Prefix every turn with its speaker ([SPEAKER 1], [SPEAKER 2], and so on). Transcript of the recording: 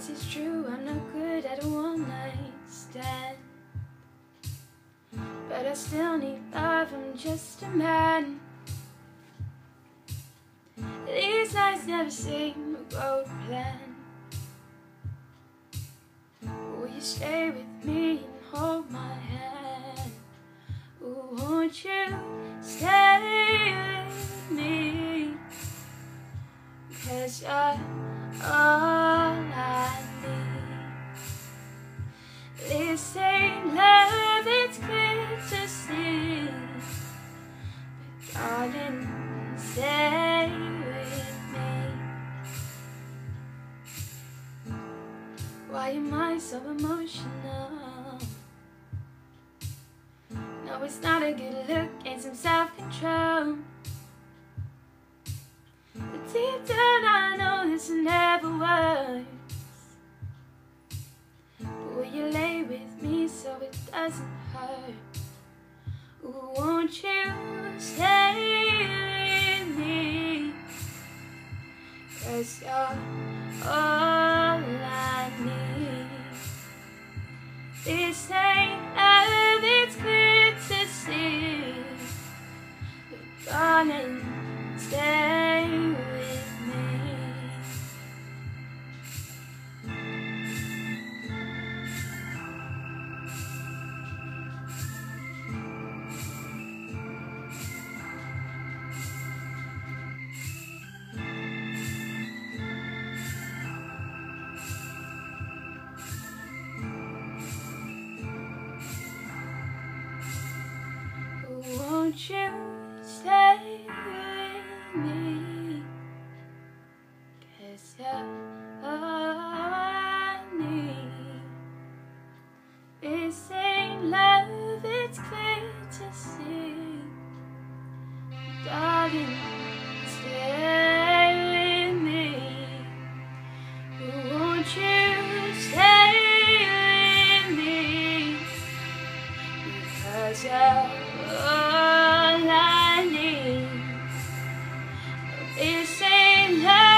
[SPEAKER 1] Yes, it's true, I'm not good at a one-night stand, but I still need love, I'm just a man. These nights never seem a road plan. Will you stay with me and hold my hand? Ooh, won't you stay with me? 'Cause you're all I need. This ain't love, it's clear to see, but darling, stay with me. Why am I so emotional? No, it's not a good look, it's some self-control. But deep down I know this never works. But will you lay with me so it doesn't hurt? Ooh, won't you stay with me? 'Cause you're all I need. This ain't love, it's clear to see, but darling, stay with me. Won't you stay with me? 'Cause you're all I need. This ain't love, it's clear to see. Darling, stay with me. Won't you stay with me? Because you're all I need. This ain't love.